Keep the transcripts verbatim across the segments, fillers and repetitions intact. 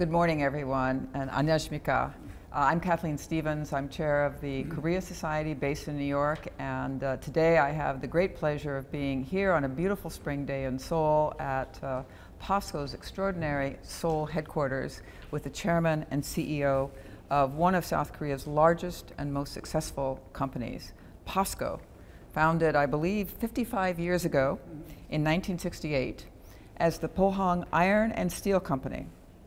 Good morning, everyone, and 안녕하십니까. Uh, I'm Kathleen Stevens. I'm chair of the Korea Society based in New York, and uh, today I have the great pleasure of being here on a beautiful spring day in Seoul at uh, POSCO's extraordinary Seoul headquarters with the chairman and C E O of one of South Korea's largest and most successful companies, POSCO, founded, I believe, fifty-five years ago in nineteen sixty-eight as the Pohang Iron and Steel Company.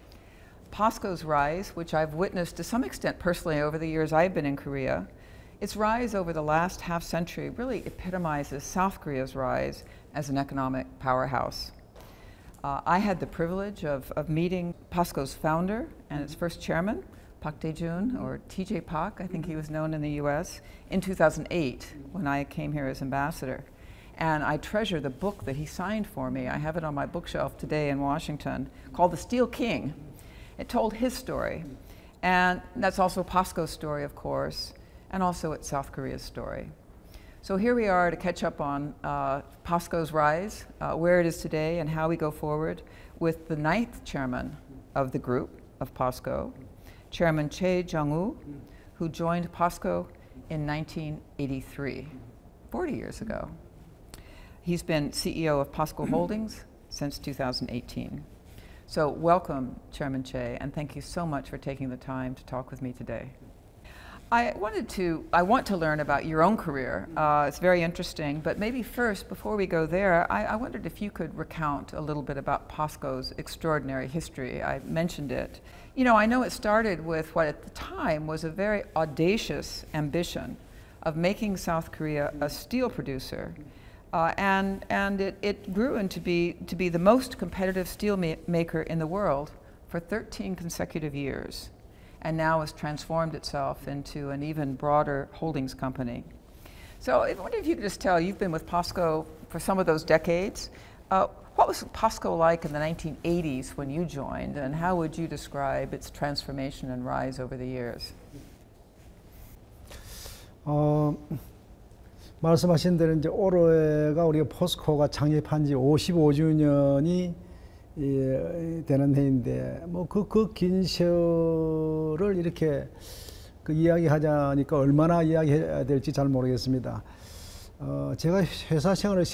POSCO's rise, which I've witnessed to some extent personally over the years I've been in Korea, its rise over the last half century really epitomizes South Korea's rise as an economic powerhouse. Uh, I had the privilege of, of meeting POSCO's founder and its first chairman, Park Dae-jun, or T J Park, I think he was known in the U S, in two thousand eight when I came here as ambassador. And I treasure the book that he signed for me. I have it on my bookshelf today in Washington, called The Steel King. It told his story, and that's also POSCO's story, of course, and also it's South Korea's story. So here we are to catch up on uh, POSCO's rise, uh, where it is today, and how we go forward with the ninth chairman of the group of POSCO, Chairman Choi Jung-woo, who joined POSCO in nineteen eighty-three, forty years ago. He's been C E O of POSCO Holdings since two thousand eighteen. So welcome, Chairman Choi, and thank you so much for taking the time to talk with me today. I wanted to, I want to learn about your own career. Uh, it's very interesting, but maybe first, before we go there, I, I wondered if you could recount a little bit about POSCO's extraordinary history. I mentioned it. You know, I know it started with what at the time was a very audacious ambition of making South Korea a steel producer. Uh, and and it, it grew into be, to be the most competitive steel ma maker in the world for thirteen consecutive years, and now has transformed itself into an even broader holdings company. So I wonder if you could just tell, you've been with POSCO for some of those decades. Uh, what was POSCO like in the nineteen eighties when you joined, and how would you describe its transformation and rise over the years? 어, 말씀하신 대로 이제 올해가 우리가 포스코가 창립한 지 오십오 주년이 예, 되는 해인데 뭐 그 그 긴 세월을 이렇게 그 이야기하자니까 얼마나 이야기해야 될지 잘 모르겠습니다. 어, 제가 회사 생활을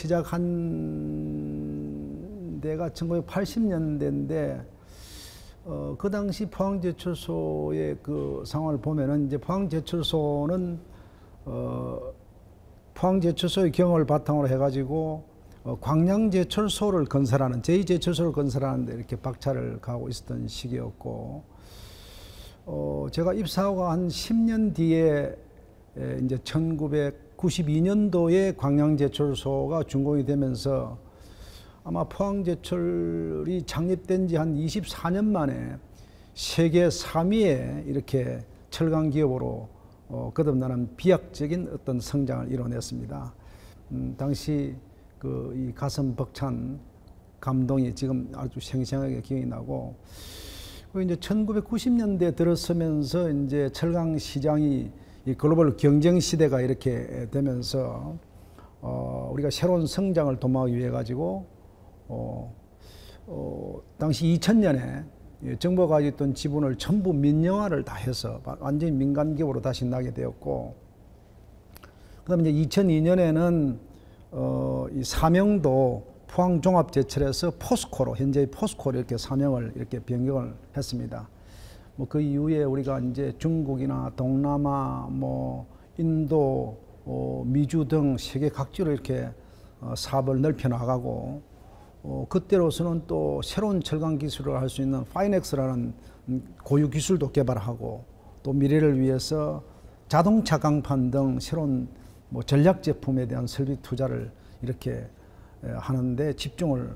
시작한 데가 천구백팔십 년대인데 어, 그 당시 포항제철소의 그 상황을 보면은 이제 포항제철소는 어, 포항제철소의 경험을 바탕으로 해가지고 어, 광양제철소를 건설하는, 제이 제철소를 건설하는데 이렇게 박차를 가고 있었던 시기였고, 어, 제가 입사하고 한 십 년 뒤에 에, 이제 천구백구십이 년도에 광양제철소가 준공이 되면서 아마 포항제철이 창립된 지 한 이십사 년 만에 세계 삼 위에 이렇게 철강 기업으로 어, 거듭나는 비약적인 어떤 성장을 이뤄냈습니다. 음, 당시 그 이 가슴 벅찬 감동이 지금 아주 생생하게 기억이 나고, 그 이제 천구백구십 년대 들어서면서 이제 철강 시장이 이 글로벌 경쟁 시대가 이렇게 되면서 어, 우리가 새로운 성장을 도모하기 위해 가지고 어, 어, 당시 이천 년에 예, 정부가 가지고 있던 지분을 전부 민영화를 다 해서 완전히 민간 기업으로 다시 나게 되었고, 그 다음에 이제 이천이 년에는 어, 이 사명도 포항종합제철에서 포스코로, 현재의 포스코로 이렇게 사명을 이렇게 변경을 했습니다. 뭐 그 이후에 우리가 이제 중국이나 동남아, 뭐 인도, 어, 미주 등 세계 각지로 이렇게 어, 사업을 넓혀 나가고, 어, 그때로서는 또 새로운 철강 기술을 할 수 있는 파이넥스라는 고유 기술도 개발하고, 또 미래를 위해서 자동차 강판 등 새로운 뭐 전략 제품에 대한 설비 투자를 이렇게 하는데 집중을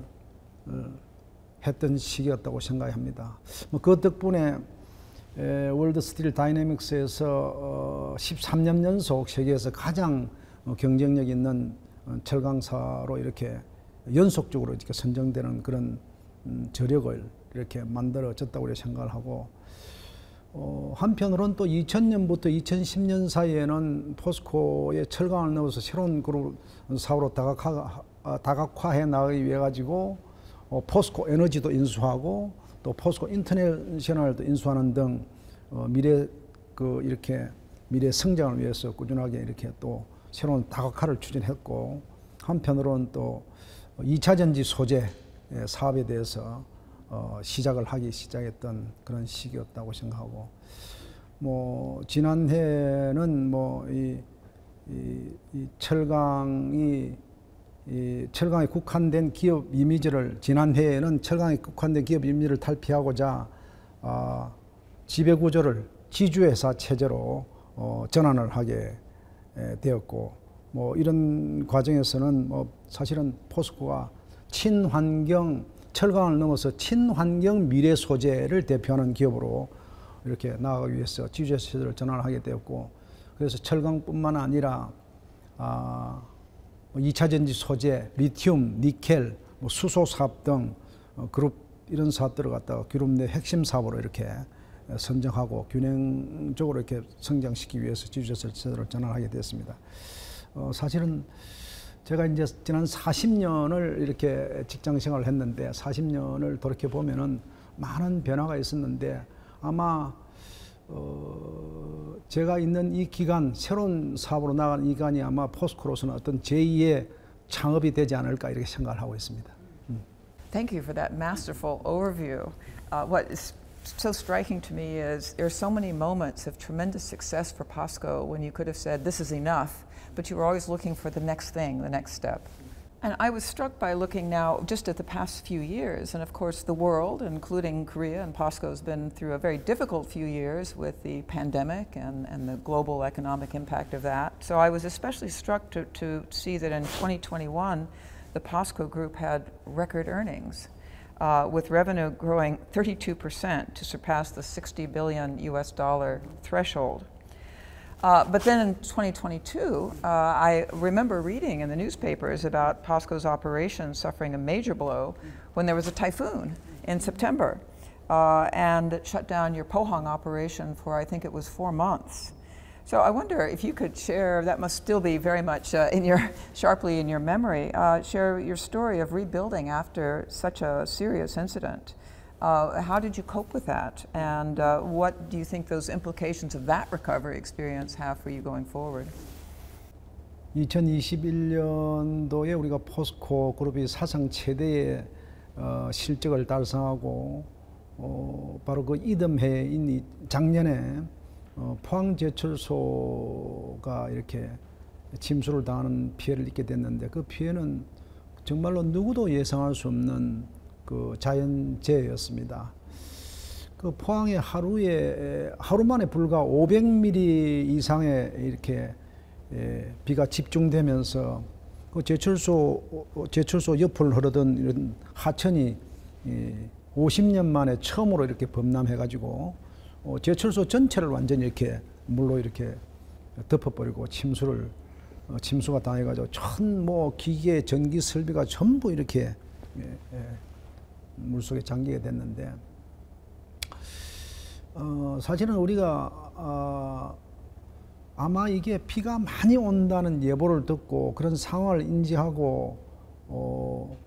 했던 시기였다고 생각합니다. 뭐 그 덕분에 월드 스틸 다이내믹스에서 어, 십삼 년 연속 세계에서 가장 경쟁력 있는 철강사로 이렇게 연속적으로 이렇게 선정되는 그런 음, 저력을 이렇게 만들어졌다고 생각을 하고, 어, 한편으로는 또 이천 년부터 이천십 년 사이에는 포스코의 철강을 넣어서 새로운 그룹 사업으로 다각화, 다각화해 나가기 위해 가지고 어, 포스코 에너지도 인수하고 또 포스코 인터내셔널도 인수하는 등 어, 미래 그 이렇게 미래 성장을 위해서 꾸준하게 이렇게 또 새로운 다각화를 추진했고, 한편으로는 또 이 차 전지 소재 사업에 대해서 어, 시작을 하기 시작했던 그런 시기였다고 생각하고, 뭐 지난해는 뭐 이 이, 이 철강이 이 철강에 국한된 기업 이미지를, 지난해에는 철강에 국한된 기업 이미지를 탈피하고자 아, 지배구조를 지주회사 체제로 어, 전환을 하게 에, 되었고, 뭐 이런 과정에서는 뭐 사실은 포스코가 친환경, 철강을 넘어서 친환경 미래 소재를 대표하는 기업으로 이렇게 나아가기 위해서 지주회사 체제를 전환을 하게 되었고, 그래서 철강뿐만 아니라 아, 이 차 전지 소재, 리튬, 니켈, 뭐 수소 사업 등 어, 그룹 이런 사업들을 갖다가 그룹 내 핵심 사업으로 이렇게 선정하고 균형적으로 이렇게 성장시키기 위해서 지주회사 체제로 전환하게 됐습니다. 어, 사실은 제가 이제 지난 사십 년을 이렇게 직장 생활을 했는데, 사십 년을 돌이켜 보면은 많은 변화가 있었는데, 아마 어, 제가 있는 이 기간, 새로운 사업으로 나간 이 기간이 아마 포스코로서는 어떤 제이의 창업이 되지 않을까 이렇게 생각을 하고 있습니다. 음. Thank you for that masterful overview. Uh, what is so striking to me is there are so many moments of tremendous success for POSCO when you could have said this is enough, but you were always looking for the next thing, the next step. And I was struck by looking now just at the past few years, and of course the world, including Korea, and POSCO has been through a very difficult few years with the pandemic and, and the global economic impact of that. So I was especially struck to, to see that in twenty twenty-one, the POSCO Group had record earnings, uh, with revenue growing thirty-two percent to surpass the sixty billion U S dollar threshold. Uh, but then in twenty twenty-two, uh, I remember reading in the newspapers about POSCO's operations suffering a major blow when there was a typhoon in September, uh, and it shut down your Pohang operation for, I think it was four months. So I wonder if you could share, that must still be very much uh, in your, sharply in your memory, uh, share your story of rebuilding after such a serious incident. Uh, how did you cope with that, and uh, what do you think those implications of that recovery experience have for you going forward? 이천이십일 년도에 우리가 포스코 그룹이 사상 최대의 어, 실적을 달성하고 어, 바로 그 이듬해인 이 작년에 어, 포항제철소가 이렇게 침수를 당하는 피해를 입게 됐는데, 그 피해는 정말로 누구도 예상할 수 없는 그 자연재해였습니다. 그 포항에 하루에 하루 만에 불과 오백 밀리미터 이상의 이렇게 예, 비가 집중되면서 그 제철소 제철소 옆을 흐르던 이런 하천이 예, 오십 년 만에 처음으로 이렇게 범람해가지고 어, 제철소 전체를 완전히 이렇게 물로 이렇게 덮어버리고 침수를 어, 침수가 당해가지고 전 뭐 기계 전기 설비가 전부 이렇게 예, 예, 물속에 잠기게 됐는데, 어, 사실은 우리가 어, 아마 이게 비가 많이 온다는 예보를 듣고 그런 상황을 인지하고 어,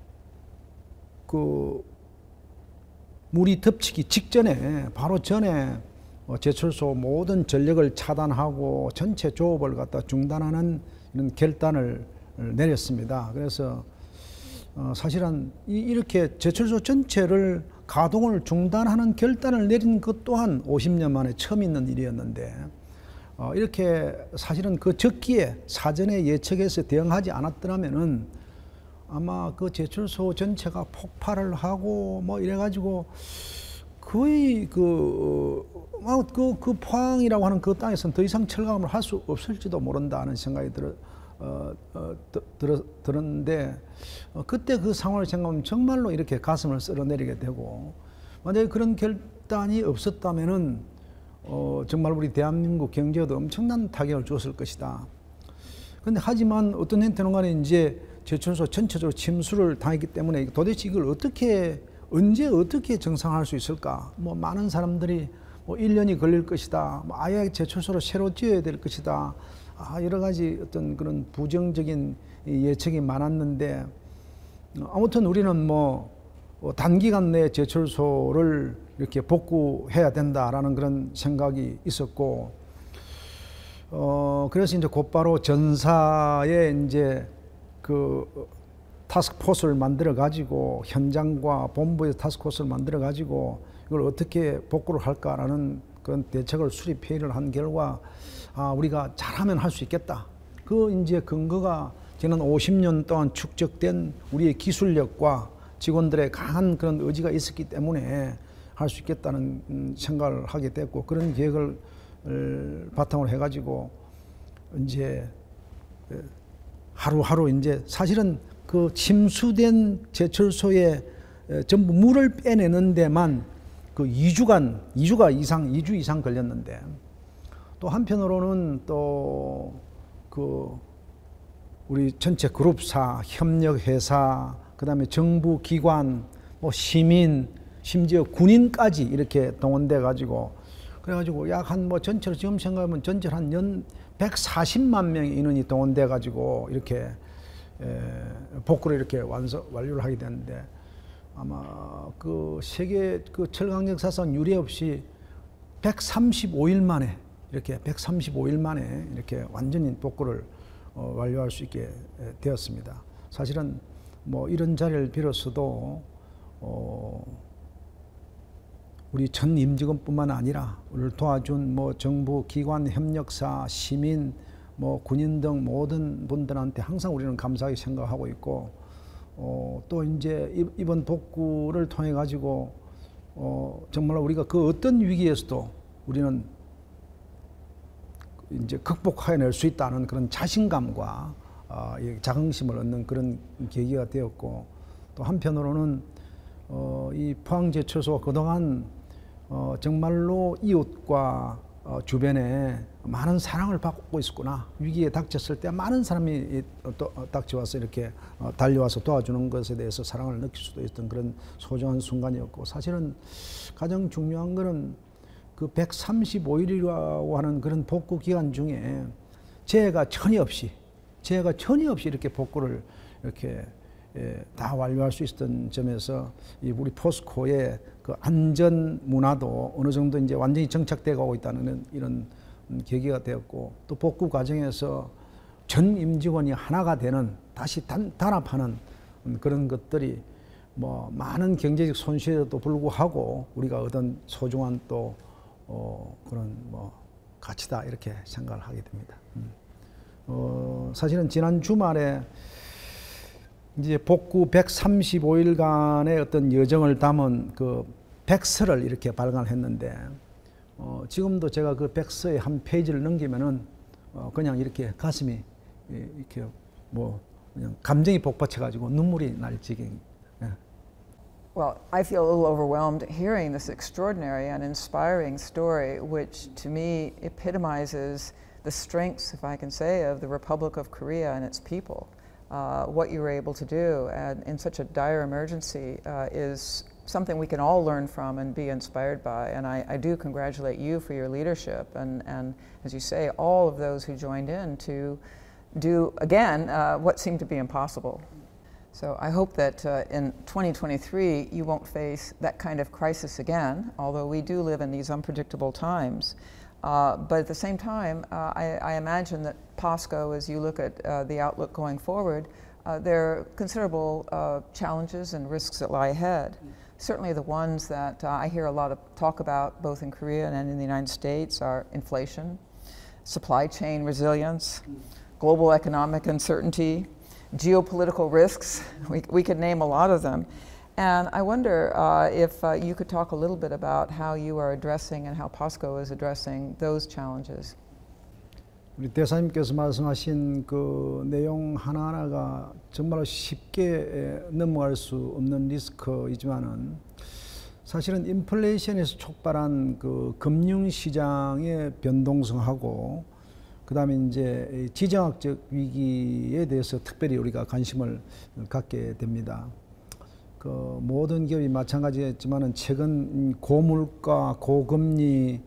그 물이 덮치기 직전에 바로 전에 어, 제철소 모든 전력을 차단하고 전체 조업을 갖다 중단하는 이런 결단을 내렸습니다. 그래서 어, 사실은 이, 이렇게 제철소 전체를 가동을 중단하는 결단을 내린 것 또한 오십 년 만에 처음 있는 일이었는데, 어, 이렇게 사실은 그 적기에 사전에 예측해서 대응하지 않았더라면은 아마 그 제철소 전체가 폭발을 하고 뭐 이래가지고 거의 그, 어, 그, 그 포항이라고 하는 그 땅에서는 더 이상 철강을 할 수 없을지도 모른다는 생각이 들어, 어, 어, 들, 들었는데, 어, 그때 그 상황을 생각하면 정말로 이렇게 가슴을 쓸어내리게 되고, 만약에 그런 결단이 없었다면은 어, 정말 우리 대한민국 경제에도 엄청난 타격을 줬을 것이다. 근데 하지만 어떤 형태는 간에 이제 제철소 전체적으로 침수를 당했기 때문에 도대체 이걸 어떻게, 언제 어떻게 정상화할 수 있을까? 뭐 많은 사람들이 뭐 일 년이 걸릴 것이다. 뭐 아예 제철소를 새로 지어야 될 것이다. 아, 여러 가지 어떤 그런 부정적인 예측이 많았는데, 아무튼 우리는 뭐 어, 단기간 내에 제철소를 이렇게 복구해야 된다라는 그런 생각이 있었고, 어, 그래서 이제 곧바로 전사에 이제 그 타스크포스를 만들어 가지고 현장과 본부에서 타스크포스를 만들어 가지고 이걸 어떻게 복구를 할까라는 그런 대책을 수립 회의를 한 결과, 아, 우리가 잘하면 할 수 있겠다. 그 이제 근거가 지난 오십 년 동안 축적된 우리의 기술력과 직원들의 강한 그런 의지가 있었기 때문에 할 수 있겠다는 생각을 하게 됐고, 그런 계획을 바탕으로 해가지고 이제 하루하루 이제 사실은 그 침수된 제철소에 전부 물을 빼내는 데만 그 이 주간, 이 주가 이상, 이 주 이상 걸렸는데, 또 한편으로는 또 그 우리 전체 그룹사, 협력회사, 그 다음에 정부 기관, 뭐 시민, 심지어 군인까지 이렇게 동원돼 가지고, 그래가지고 약 한 뭐 전체로 지금 생각하면 전체 한 연 백사십만 명의 인원이 동원돼 가지고 이렇게 에, 복구를 이렇게 완성 완료를 하게 됐는데, 아마 그 세계 그 철강 역사상 유례 없이 백삼십오 일 만에 이렇게 백삼십오 일 만에 이렇게 완전히 복구를 어, 완료할 수 있게 되었습니다. 사실은 뭐 이런 자리를 빌어서도 어, 우리 전 임직원뿐만 아니라 우리를 도와준 뭐 정부 기관 협력사, 시민, 뭐 군인 등 모든 분들한테 항상 우리는 감사하게 생각하고 있고, 어, 또 이제 이번 복구를 통해 가지고 어, 정말 우리가 그 어떤 위기에서도 우리는 이제 극복해낼 수 있다는 그런 자신감과 어, 자긍심을 얻는 그런 계기가 되었고, 또 한편으로는 어, 이 포항제철소가 그동안 어, 정말로 이웃과 어, 주변에 많은 사랑을 받고 있었구나. 위기에 닥쳤을 때 많은 사람이 또 닥쳐와서 이렇게 어, 달려와서 도와주는 것에 대해서 사랑을 느낄 수도 있던 그런 소중한 순간이었고, 사실은 가장 중요한 것은 그 백삼십오 일이라고 하는 그런 복구 기간 중에 재해가 전혀 없이, 재해가 전혀 없이 이렇게 복구를 이렇게 예, 다 완료할 수 있었던 점에서 이 우리 포스코의 그 안전 문화도 어느 정도 이제 완전히 정착되어 가고 있다는 이런 계기가 되었고, 또 복구 과정에서 전 임직원이 하나가 되는, 다시 단, 단합하는 그런 것들이 뭐 많은 경제적 손실에도 불구하고 우리가 얻은 소중한 또 어, 그런 뭐 가치다 이렇게 생각을 하게 됩니다. 음. 어, 사실은 지난 주말에 이제 복구 백삼십오 일간의 어떤 여정을 담은 그 백서를 이렇게 발간했는데, 어, 지금도 제가 그 백서의 한 페이지를 넘기면은 어, 그냥 이렇게 가슴이 이렇게 뭐 그냥 감정이 복받쳐가지고 눈물이 날 지경. 예. Well, I feel a little overwhelmed hearing this extraordinary and inspiring story, which to me epitomizes the strengths, if I can say, of the Republic of Korea and its people. Uh, what you were able to do and in such a dire emergency uh, is something we can all learn from and be inspired by. And I, I do congratulate you for your leadership and, and, as you say, all of those who joined in to do, again, uh, what seemed to be impossible. So I hope that uh, in twenty twenty-three you won't face that kind of crisis again, although we do live in these unpredictable times. Uh, but at the same time, uh, I, I imagine that POSCO, as you look at uh, the outlook going forward, uh, there are considerable uh, challenges and risks that lie ahead. Mm. Certainly the ones that uh, I hear a lot of talk about both in Korea and in the United States are inflation, supply chain resilience, mm. global economic uncertainty, geopolitical risks. We, we could name a lot of them. And I wonder uh, if uh, you could talk a little bit about how you are addressing and how POSCO is addressing those challenges. 우리 대사님께서 말씀하신 그 내용 하나하나가 정말 쉽게 넘어갈 수 없는 리스크이지만은, 사실은 인플레이션에서 촉발한 그 금융시장의 변동성하고, 그 다음에 이제 지정학적 위기에 대해서 특별히 우리가 관심을 갖게 됩니다. 그 모든 기업이 마찬가지였지만은 최근 고물가, 고금리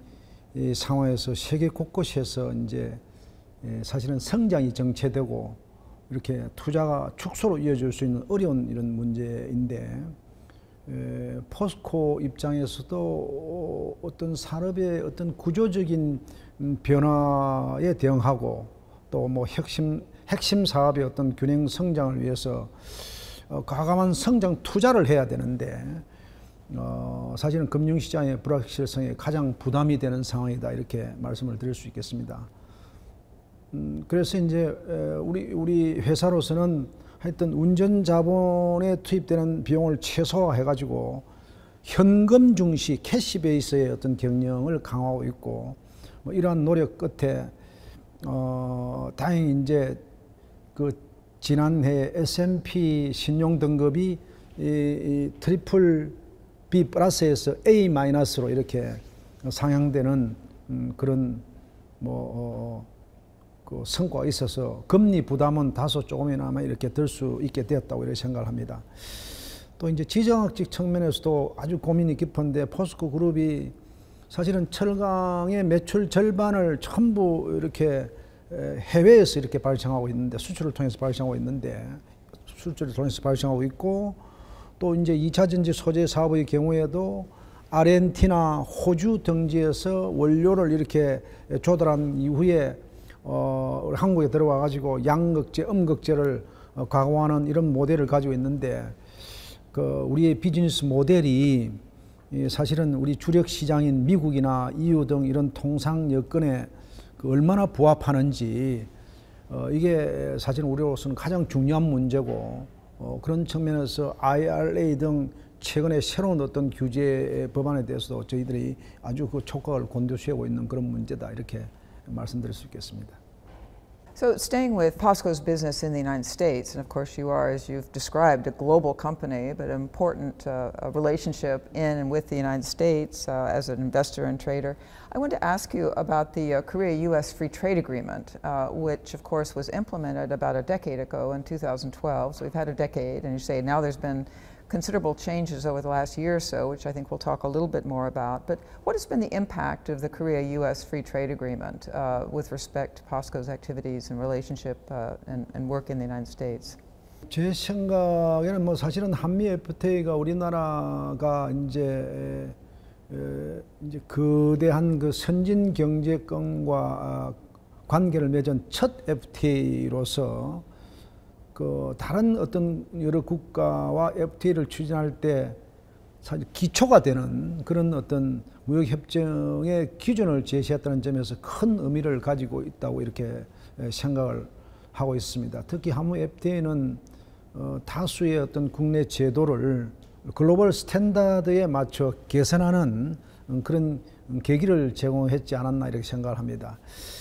상황에서 세계 곳곳에서 이제 사실은 성장이 정체되고 이렇게 투자가 축소로 이어질 수 있는 어려운 이런 문제인데, 에, 포스코 입장에서도 어떤 산업의 어떤 구조적인 변화에 대응하고 또 뭐 핵심 핵심 사업의 어떤 균형 성장을 위해서 어, 과감한 성장 투자를 해야 되는데 어, 사실은 금융시장의 불확실성에 가장 부담이 되는 상황이다 이렇게 말씀을 드릴 수 있겠습니다. 음, 그래서 이제 에, 우리 우리 회사로서는 하여튼 운전 자본에 투입되는 비용을 최소화해가지고 현금 중시 캐시 베이스의 어떤 경영을 강화하고 있고 뭐 이러한 노력 끝에 어, 다행히 이제 그 지난해 에스 앤 피 신용 등급이 이, 이 트리플 B 플러스에서 A 마이너스로 이렇게 상향되는 음, 그런 뭐 어, 그 성과가 있어서 금리 부담은 다소 조금이나마 이렇게 들 수 있게 되었다고 이렇게 생각을 합니다. 또 이제 지정학적 측면에서도 아주 고민이 깊은데 포스코 그룹이 사실은 철강의 매출 절반을 전부 이렇게 해외에서 이렇게 발생하고 있는데 수출을 통해서 발생하고 있는데 수출을 통해서 발생하고 있고 또 이제 이 차 전지 소재 사업의 경우에도 아르헨티나, 호주 등지에서 원료를 이렇게 조달한 이후에 어, 한국에 들어와 가지고 양극재, 음극재를 어, 가공하는 이런 모델을 가지고 있는데 그 우리의 비즈니스 모델이 이 사실은 우리 주력 시장인 미국이나 이유 등 이런 통상 여건에 그 얼마나 부합하는지 어, 이게 사실 우리로서는 가장 중요한 문제고 어, 그런 측면에서 아이 알 에이 등 최근에 새로운 어떤 규제 법안에 대해서도 저희들이 아주 그 촉각을 곤두세우고 있는 그런 문제다 이렇게 말씀드릴 수 있겠습니다. So staying with POSCO's business in the United States, and of course you are, as you've described, a global company, but an important uh, a relationship in and with the United States uh, as an investor and trader. I want to ask you about the uh, Korea-U S Free Trade Agreement, uh, which of course was implemented about a decade ago in two thousand twelve. So we've had a decade, and you say now there's been considerable changes over the last year or so, which I think we'll talk a little bit more about. But what has been the impact of the Korea-U S Free Trade Agreement uh, with respect to POSCO's activities and relationship uh, and, and work in the United States? 제 생각에는 뭐 사실은 한미 에프티에이가 우리나라가 이제 에, 이제 거대한 그 선진 경제권과 관계를 맺은 첫 에프티에이로서 그 다른 어떤 여러 국가와 에프티에이를 추진할 때 사실 기초가 되는 그런 어떤 무역 협정의 기준을 제시했다는 점에서 큰 의미를 가지고 있다고 이렇게 생각을 하고 있습니다. 특히 한미 에프티에이는 어, 다수의 어떤 국내 제도를 글로벌 스탠다드에 맞춰 개선하는 그런 계기를 제공했지 않았나 이렇게 생각을 합니다.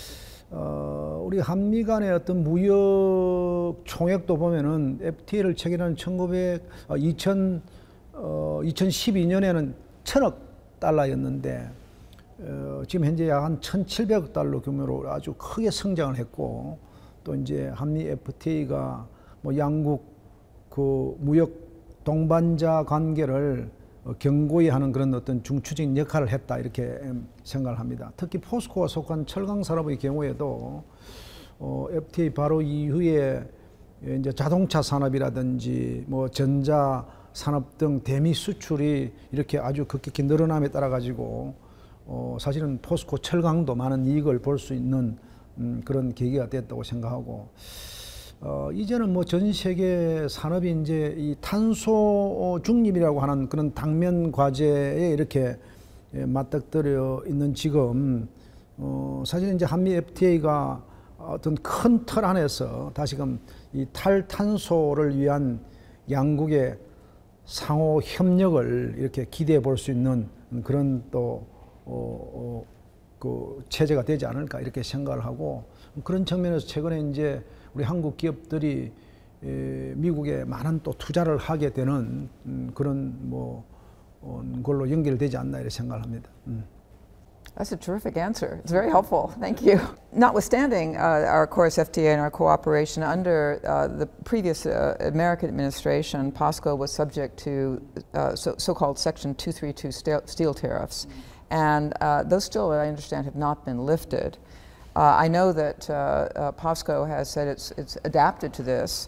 어, 우리 한미 간의 어떤 무역 총액도 보면은 에프티에이를 체결한 천구백, 어, 이천, 어, 이천십이 년에는 천억 달러였는데 어, 지금 현재 약 한 천칠백억 달러 규모로 아주 크게 성장을 했고 또 이제 한미 에프티에이가 뭐 양국 그 무역 동반자 관계를 견고히 하는 그런 어떤 중추적인 역할을 했다 이렇게 생각을 합니다. 특히 포스코가 속한 철강 산업의 경우에도 어, 에프티에이 바로 이후에 이제 자동차 산업이라든지 뭐 전자 산업 등 대미 수출이 이렇게 아주 급격히 늘어남에 따라 가지고 어, 사실은 포스코 철강도 많은 이익을 볼 수 있는 음, 그런 계기가 됐다고 생각하고. 어, 이제는 뭐 전 세계 산업이 이제 이 탄소 중립이라고 하는 그런 당면 과제에 이렇게 예, 맞닥뜨려 있는 지금, 어, 사실 이제 한미 에프티에이가 어떤 큰 틀 안에서 다시금 이 탈탄소를 위한 양국의 상호 협력을 이렇게 기대해 볼 수 있는 그런 또, 어, 어, 그 체제가 되지 않을까 이렇게 생각을 하고 그런 측면에서 최근에 이제 우리 한국 기업들이 에, 미국에 많은 또 투자를 하게 되는 음, 그런 뭐 어, 걸로 연결되지 않나 이렇게 생각을 합니다. 음. That's a terrific answer. It's very helpful. Thank you. Notwithstanding uh, our, of course, F T A and our cooperation, under uh, the previous uh, American administration, POSCO was subject to uh, so, so-called Section two thirty-two steel, steel tariffs. And uh, those still, I understand, have not been lifted. Uh, I know that uh, uh, POSCO has said it's, it's adapted to this.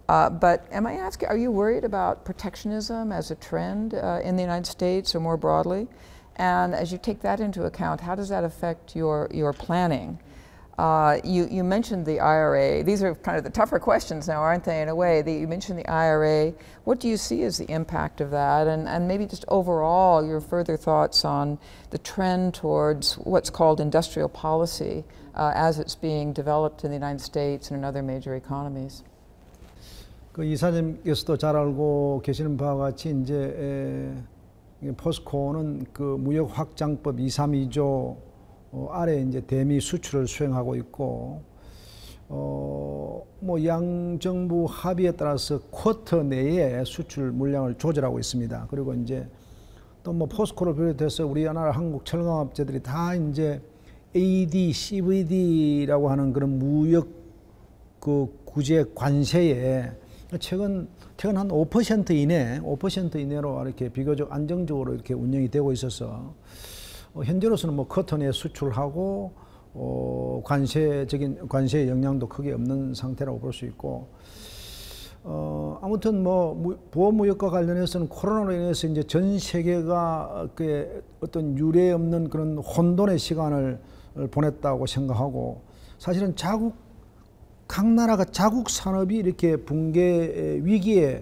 Uh, but am I asking, are you worried about protectionism as a trend uh, in the United States or more broadly? And as you take that into account, how does that affect your, your planning? Uh, you, you mentioned the I R A. These are kind of the tougher questions now, aren't they, in a way? The, you mentioned the I R A. What do you see as the impact of that? And, and maybe just overall, your further thoughts on the trend towards what's called industrial policy uh, as it's being developed in the United States and in other major economies. 그 이사님께서도 잘 알고 계시는 바와 같이 이제 에, 포스코는 그 무역 확장법 이백삼십이조 어, 아래 이제 대미 수출을 수행하고 있고, 어, 뭐 양정부 합의에 따라서 쿼터 내에 수출 물량을 조절하고 있습니다. 그리고 이제 또 뭐 포스코를 비롯해서 우리나라 한국 철강업체들이 다 이제 에이디, 씨브이디라고 하는 그런 무역 그 구제 관세에 최근 최근 한 오 퍼센트 이내, 오 퍼센트 이내로 이렇게 비교적 안정적으로 이렇게 운영이 되고 있어서. 어, 현재로서는 뭐 커튼에 수출하고 어, 관세적인 관세의 영향도 크게 없는 상태라고 볼 수 있고, 어, 아무튼 뭐 보호무역과 관련해서는 코로나로 인해서 이제 전 세계가 그 어떤 유례 없는 그런 혼돈의 시간을 보냈다고 생각하고, 사실은 자국 각 나라가 자국 산업이 이렇게 붕괴 위기에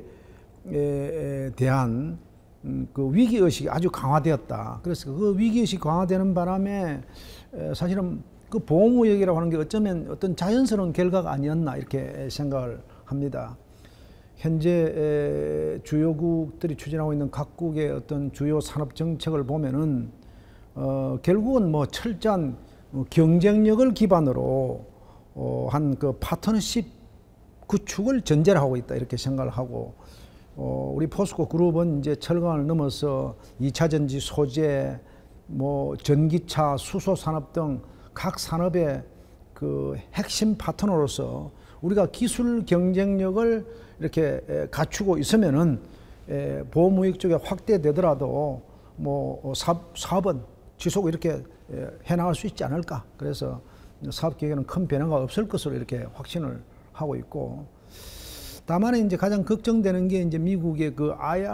대한 음, 그 위기의식이 아주 강화되었다. 그래서 그 위기의식이 강화되는 바람에 에, 사실은 그 보호무역이라고 하는 게 어쩌면 어떤 자연스러운 결과가 아니었나 이렇게 생각을 합니다. 현재 에, 주요국들이 추진하고 있는 각국의 어떤 주요 산업 정책을 보면은 어, 결국은 뭐 철저한 경쟁력을 기반으로 어, 한 그 파트너십 구축을 전제로 하고 있다 이렇게 생각을 하고, 어, 우리 포스코 그룹은 이제 철강을 넘어서 이차 전지 소재, 뭐 전기차, 수소 산업 등 각 산업의 그 핵심 파트너로서 우리가 기술 경쟁력을 이렇게 갖추고 있으면은 보호무역 쪽에 확대되더라도 뭐 사업, 사업은 지속 이렇게 해나갈 수 있지 않을까. 그래서 사업 계획에는 큰 변화가 없을 것으로 이렇게 확신을 하고 있고, 다만 이제 가장 걱정되는 게 이제 미국의 그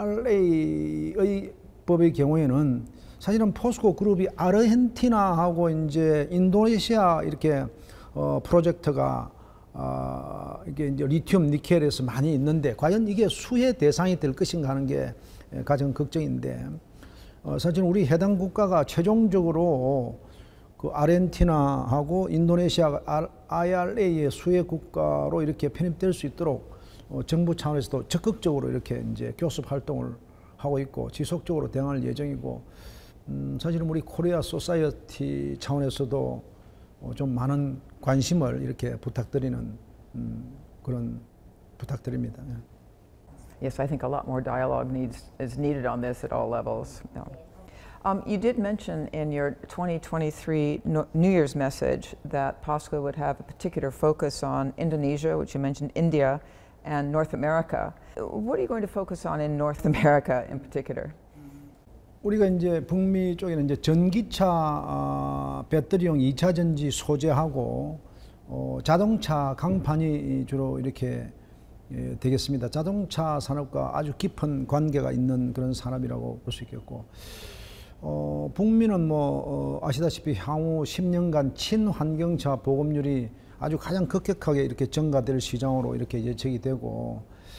아이알에이의 법의 경우에는 사실은 포스코 그룹이 아르헨티나하고 이제 인도네시아 이렇게 어 프로젝트가 어 이게 이제 리튬 니켈에서 많이 있는데 과연 이게 수혜 대상이 될 것인가 하는 게 가장 걱정인데, 어 사실 우리 해당 국가가 최종적으로 그 아르헨티나하고 인도네시아가 아이알에이의 수혜 국가로 이렇게 편입될 수 있도록 어, 정부 차원에서도 적극적으로 이렇게 이제 교섭 활동을 하고 있고 지속적으로 대응할 예정이고, 음, 사실은 우리 코리아 소사이어티 차원에서도 어, 좀 많은 관심을 이렇게 부탁드리는 음, 그런 부탁드립니다. Yes, I think a lot more dialogue needs is needed on this at all levels. No. Um, you did mention in your twenty twenty-three no, New Year's message that POSCO would have a particular focus on Indonesia, which you mentioned, India, and North America. What are you going to focus on in North America in particular? 우리가 이제 북미 쪽에는 이제 전기차 어, 배터리용 이차 전지 소재하고 어, 자동차 강판이 주로 이렇게 예, 되겠습니다. 자동차 산업과 아주 깊은 관계가 있는 그런 산업이라고 볼 수 있겠고, 어, 북미는 뭐 어, 아시다시피 향후 십 년간 친환경차 보급률이 아주 가장 급격하게 이렇게 증가될 시장으로 이렇게 예측이 되고,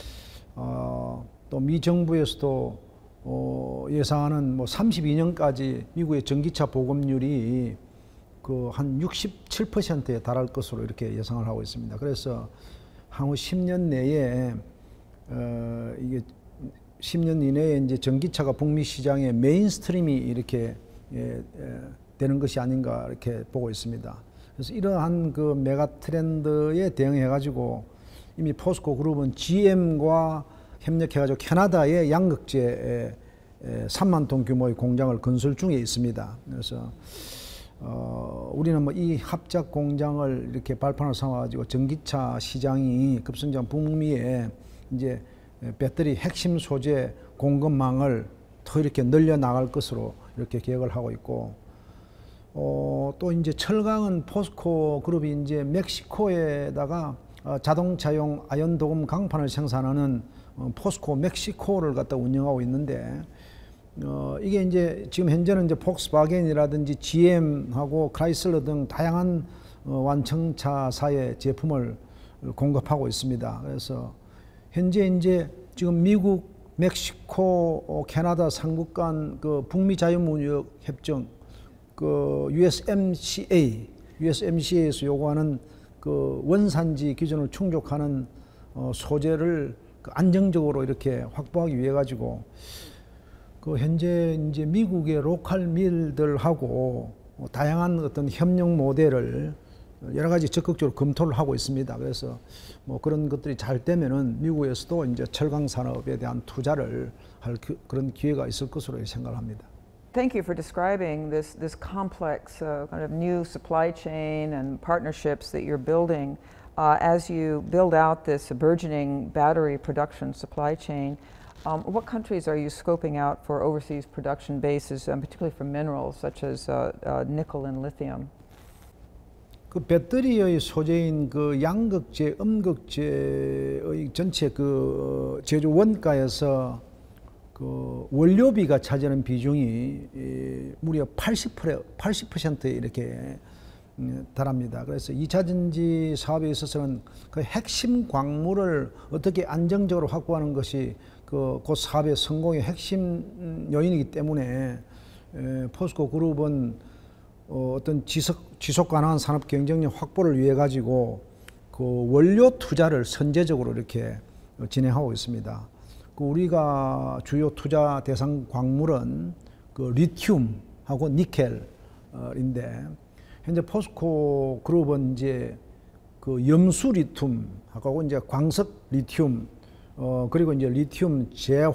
어, 또 미 정부에서도 어, 예상하는 뭐 삼십이 년까지 미국의 전기차 보급률이 그 한 육십칠 퍼센트에 달할 것으로 이렇게 예상을 하고 있습니다. 그래서 향후 십 년 내에 어, 이게 십 년 이내에 이제 전기차가 북미 시장의 메인스트림이 이렇게 예, 예, 되는 것이 아닌가 이렇게 보고 있습니다. 그래서 이러한 그 메가 트렌드에 대응해 가지고 이미 포스코 그룹은 지엠과 협력해 가지고 캐나다의 양극재에 삼만 톤 규모의 공장을 건설 중에 있습니다. 그래서 어, 우리는 뭐 이 합작 공장을 이렇게 발판을 삼아 가지고 전기차 시장이 급성장 북미에 이제 배터리 핵심 소재 공급망을 더 이렇게 늘려 나갈 것으로 이렇게 계획을 하고 있고, 어, 또 이제 철강은 포스코 그룹이 이제 멕시코에다가 어, 자동차용 아연 도금 강판을 생산하는 어, 포스코 멕시코를 갖다 운영하고 있는데 어, 이게 이제 지금 현재는 이제 폭스바겐이라든지 지엠하고 크라이슬러 등 다양한 어, 완청차사의 제품을 공급하고 있습니다. 그래서 현재 이제 지금 미국, 멕시코, 어, 캐나다 삼국 간 그 북미 자유무역 협정 그 유에스엠씨에이, 유에스엠씨에이에서 요구하는 그 원산지 기준을 충족하는 어, 소재를 그 안정적으로 이렇게 확보하기 위해 가지고 그 현재 이제 미국의 로컬 밀들하고 어, 다양한 어떤 협력 모델을 여러 가지 적극적으로 검토를 하고 있습니다. 그래서 뭐 그런 것들이 잘 되면은 미국에서도 이제 철강 산업에 대한 투자를 할 그, 그런 기회가 있을 것으로 생각을 합니다. Thank you for describing this, this complex uh, kind of new supply chain and partnerships that you're building uh, as you build out this burgeoning battery production supply chain. Um, what countries are you scoping out for overseas production bases, um, particularly for minerals such as uh, uh, nickel and lithium? 그 배터리의 소재인 그 양극재, 음극재의 전체 그 제조 원가에서 그 원료비가 차지하는 비중이 무려 팔십 퍼센트에 이렇게 달합니다. 그래서 이 차 전지 사업에 있어서는 그 핵심 광물을 어떻게 안정적으로 확보하는 것이 그, 그 사업의 성공의 핵심 요인이기 때문에 포스코 그룹은 어, 어떤 지속, 지속 가능한 산업 경쟁력 확보를 위해 가지고 그 원료 투자를 선제적으로 이렇게 진행하고 있습니다. 그 우리가 주요 투자 대상 광물은 그 리튬하고 니켈인데 현재 포스코 그룹은 이제 그 염수 리튬하고 이제 광석 리튬 어, 그리고 이제 리튬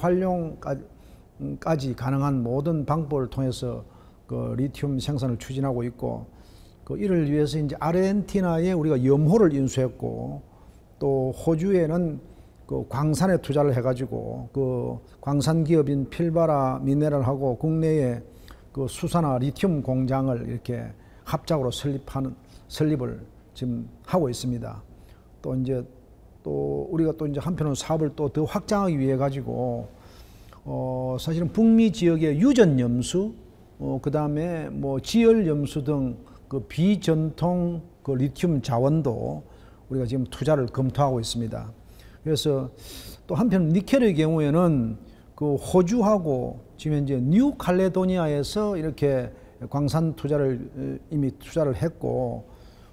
재활용까지 가능한 모든 방법을 통해서 그 리튬 생산을 추진하고 있고 그 이를 위해서 이제 아르헨티나에 우리가 염호를 인수했고 또 호주에는 그 광산에 투자를 해가지고 그 광산 기업인 필바라 미네랄하고 국내에 그 수산화 리튬 공장을 이렇게 합작으로 설립하는 설립을 지금 하고 있습니다. 또 이제 또 우리가 또 이제 한편으로 사업을 또 더 확장하기 위해 가지고 어 사실은 북미 지역의 유전 염수 어, 그 다음에 뭐 지열 염수 등 그 비전통 그 리튬 자원도 우리가 지금 투자를 검토하고 있습니다. 그래서 또 한편 니켈의 경우에는 그 호주하고 지금 현재 뉴칼레도니아에서 이렇게 광산 투자를 이미 투자를 했고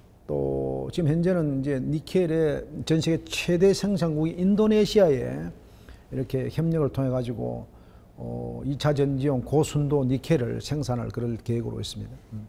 또 지금 현재는 이제 니켈의 전 세계 최대 생산국인 인도네시아에 이렇게 협력을 통해 가지고 어, 이 차 전지용 고순도 니켈을 생산할 그럴 계획으로 있습니다. 음.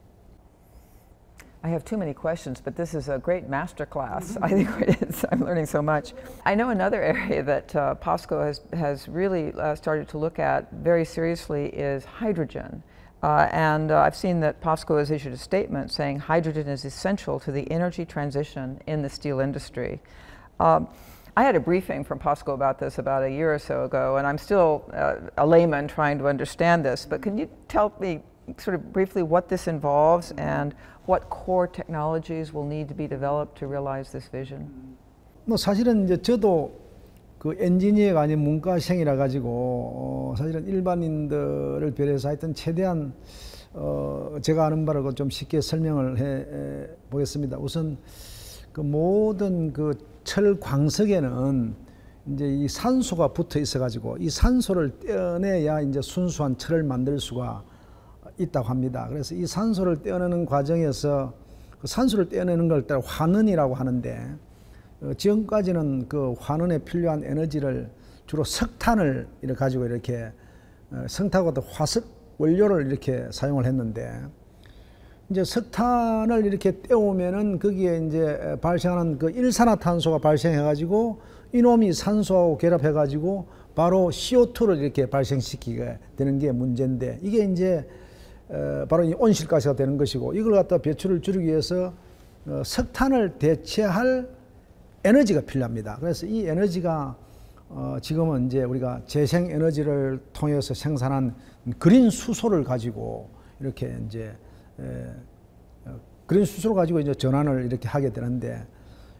I have too many questions, but this is a great master class. I think it is. I'm learning so much. I know another area that uh, POSCO has, has really uh, started to look at very seriously is hydrogen. Uh, and uh, I've seen that POSCO has issued a statement saying hydrogen is essential to the energy transition in the steel industry. Um, I had a briefing from POSCO about this about a year or so ago, and I'm still uh, a layman trying to understand this, but can you tell me sort of briefly what this involves and what core technologies will need to be developed to realize this vision? 뭐 사실은 이제 저도 그 엔지니어가 아닌 문과생이라 가지고 어 사실은 일반인들을 배려해서 하여튼 최대한 어 제가 아는 바를 좀 쉽게 설명을 해 보겠습니다. 우선 그 모든 그 철 광석에는 이제 이 산소가 붙어 있어 가지고 이 산소를 떼어내야 이제 순수한 철을 만들 수가 있다고 합니다. 그래서 이 산소를 떼어내는 과정에서 그 산소를 떼어내는 걸 따라 환원이라고 하는데 어, 지금까지는 그 환원에 필요한 에너지를 주로 석탄을 이렇게 가지고 이렇게 어, 석탄과 화석 원료를 이렇게 사용을 했는데 이제 석탄을 이렇게 떼오면은 거기에 이제 발생하는 그 일산화탄소가 발생해가지고 이놈이 산소하고 결합해가지고 바로 씨오투를 이렇게 발생시키게 되는 게 문제인데 이게 이제 어, 바로 이 온실가스가 되는 것이고 이걸 갖다 배출을 줄이기 위해서 어, 석탄을 대체할 에너지가 필요합니다. 그래서 이 에너지가 어, 지금은 이제 우리가 재생에너지를 통해서 생산한 그린 수소를 가지고 이렇게 이제 에, 어, 그린 수소를 가지고 이제 전환을 이렇게 하게 되는데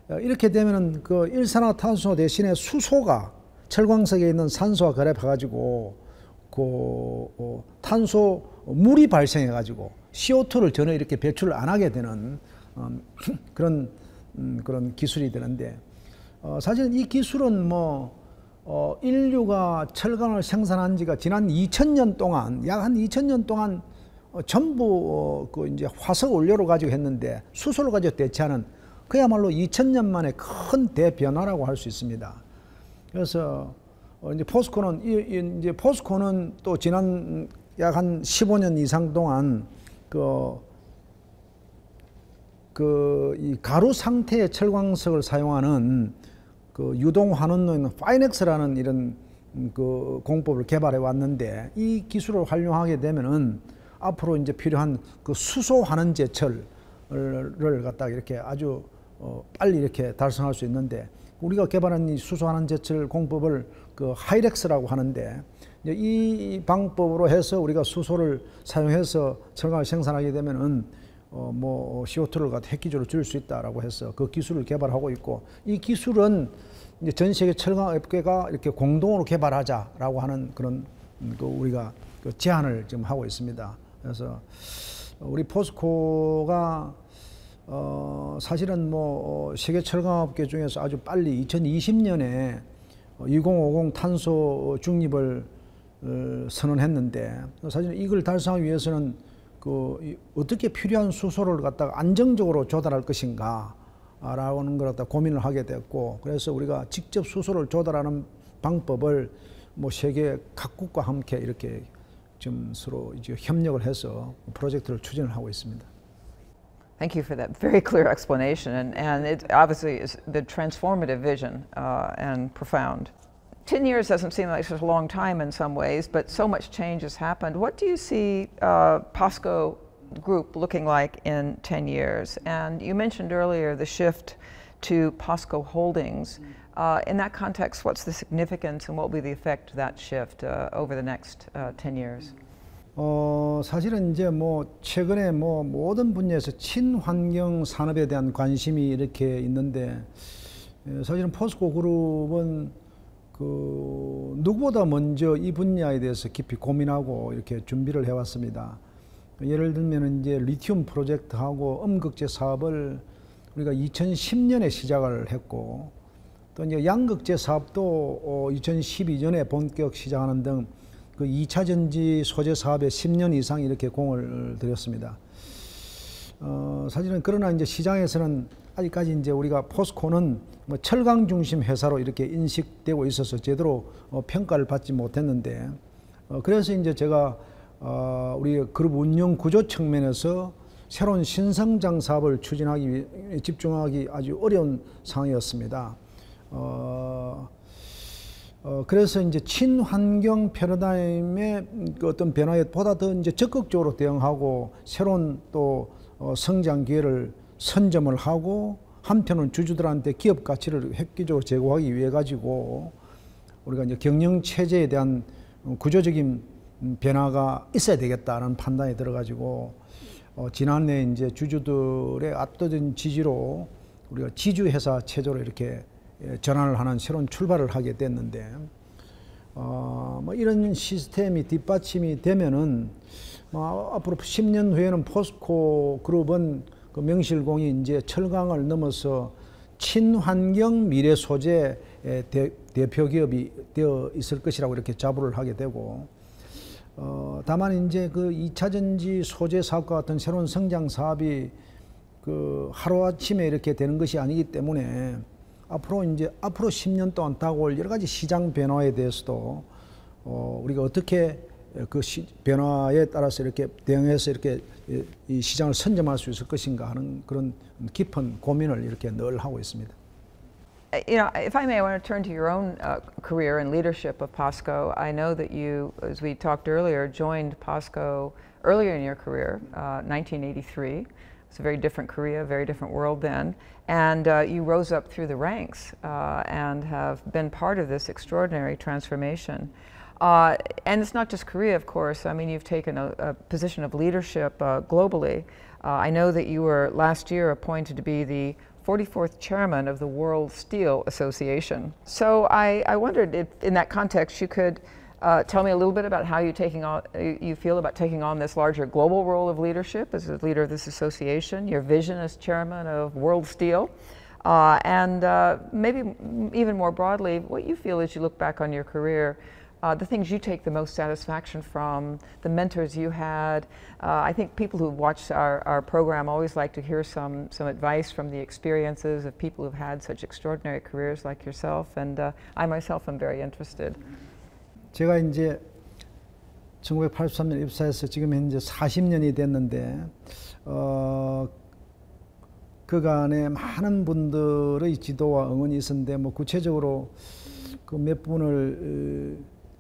이렇게 되면은 그 일산화탄소 대신에 수소가 철광석에 있는 산소와 결합해가지고 그 어, 탄소 물이 발생해가지고 씨오투를 전혀 이렇게 배출을 안 하게 되는 음, 그런 음, 그런 기술이 되는데 어, 사실은 이 기술은 뭐 어, 인류가 철강을 생산한 지가 지난 이천 년 동안 약 한 이천 년 동안 어, 전부 어, 그 이제 화석 원료로 가지고 했는데 수소를 가지고 대체하는 그야말로 이천 년 만에 큰 대변화라고 할 수 있습니다. 그래서 어, 이제 포스코는 이, 이, 이제 포스코는 또 지난 약 한 십오 년 이상 동안 그 그 이 가루 상태의 철광석을 사용하는 그 유동 환원로인 파이넥스라는 이런 그 공법을 개발해 왔는데 이 기술을 활용하게 되면은 앞으로 이제 필요한 그 수소 환원 제철을 갖다가 이렇게 아주 어 빨리 이렇게 달성할 수 있는데 우리가 개발한 이 수소 환원 제철 공법을 그 하이렉스라고 하는데 이제 이 방법으로 해서 우리가 수소를 사용해서 철강을 생산하게 되면은 어 뭐 씨오투를 갖다 획기적으로 줄일 수 있다라고 해서 그 기술을 개발하고 있고 이 기술은 이제 전 세계 철강업계가 이렇게 공동으로 개발하자라고 하는 그런 그 우리가 그 제안을 지금 하고 있습니다. 그래서 우리 포스코가 어 사실은 뭐 세계 철강업계 중에서 아주 빨리 이천이십 년에 이천오십 탄소 중립을 어, 선언했는데 사실 이걸 달성하기 위해서는 그 어떻게 필요한 수소를 갖다가 안정적으로 조달할 것인가 라는 걸 갖다 고민을 하게 됐고 그래서 우리가 직접 수소를 조달하는 방법을 뭐 세계 각국과 함께 이렇게 좀 서로 이제 협력을 해서 프로젝트를 추진을 하고 있습니다. Thank you for that very clear explanation, and, and it obviously is the transformative vision uh, and profound. Ten years doesn't seem like such a long time in some ways, but so much change has happened. What do you see uh, POSCO Group looking like in ten years? And you mentioned earlier the shift to POSCO Holdings. Uh, in that context, what's the significance and what will be the effect of that shift uh, over the next uh, ten years? 어, 사실은 이제 뭐 최근에 뭐 모든 분야에서 친환경 산업에 대한 관심이 이렇게 있는데 사실은 포스코 그룹은 그 누구보다 먼저 이 분야에 대해서 깊이 고민하고 이렇게 준비를 해왔습니다. 예를 들면 이제 리튬 프로젝트하고 음극재 사업을 우리가 이천십 년에 시작을 했고 또 이제 양극재 사업도 이천십이 년에 본격 시작하는 등 그 이 차 전지 소재 사업에 십 년 이상 이렇게 공을 들였습니다. 어, 사실은 그러나 이제 시장에서는 아직까지 이제 우리가 포스코는 뭐 철강 중심 회사로 이렇게 인식되고 있어서 제대로 어, 평가를 받지 못했는데 어, 그래서 이제 제가 어, 우리 그룹 운영 구조 측면에서 새로운 신성장 사업을 추진하기 위해 집중하기 아주 어려운 상황이었습니다. 어, 어, 그래서 이제 친환경 패러다임의 그 어떤 변화에 보다 더 이제 적극적으로 대응하고 새로운 또 어, 성장 기회를 선점을 하고 한편은 주주들한테 기업 가치를 획기적으로 제고하기 위해 가지고 우리가 이제 경영 체제에 대한 구조적인 변화가 있어야 되겠다는 판단이 들어가지고 어, 지난해 이제 주주들의 압도적인 지지로 우리가 지주회사 체제로 이렇게 전환을 하는 새로운 출발을 하게 됐는데 어, 뭐 이런 시스템이 뒷받침이 되면은 뭐 앞으로 십 년 후에는 포스코 그룹은 그 명실공히 이제 철강을 넘어서 친환경 미래 소재 대, 대표 기업이 되어 있을 것이라고 이렇게 자부를 하게 되고 어, 다만 이제 그 이 차 전지 소재 사업과 같은 새로운 성장 사업이 그 하루아침에 이렇게 되는 것이 아니기 때문에 앞으로 이제 앞으로 십 년 동안 다가올 여러 가지 시장 변화에 대해서도 어, 우리가 어떻게 그 시, 변화에 따라서 이렇게 대응해서 이렇게 이 시장을 선점할 수 있을 것인가 하는 그런 깊은 고민을 이렇게 늘 하고 있습니다. You know, if I may, I want to turn to your own uh, career and leadership of POSCO. I know that you, as we talked earlier, joined POSCO earlier in your career, uh, nineteen eighty-three. It's a very different Korea, very different world then. And uh, you rose up through the ranks uh, and have been part of this extraordinary transformation. Uh, and it's not just Korea, of course. I mean, you've taken a, a position of leadership uh, globally. Uh, I know that you were last year appointed to be the forty-fourth chairman of the World Steel Association. So I, I wondered if, in that context, you could uh, tell me a little bit about how you taking on, you feel about taking on this larger global role of leadership as a leader of this association, your vision as chairman of World Steel, uh, and uh, maybe even more broadly, what you feel as you look back on your career. Uh, the things you take the most satisfaction from, the mentors you had. Uh, I think people who watch our, our program always like to hear some, some advice from the experiences of people who've had such extraordinary careers like yourself, and uh, I myself am very interested. 제가 이제 천구백팔십삼 년 입사해서 지금 현재 사십 년이 됐는데 어, 그간에 많은 분들의 지도와 응원이 있었는데 뭐 구체적으로 그 몇 분을